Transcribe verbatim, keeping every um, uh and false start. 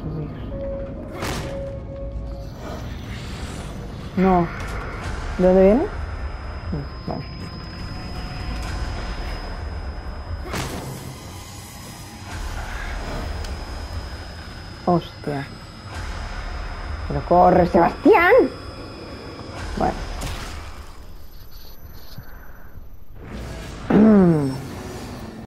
subir. No. ¿De dónde viene? Mm, vale. Hostia. Pero corre, Sebastián. Bueno.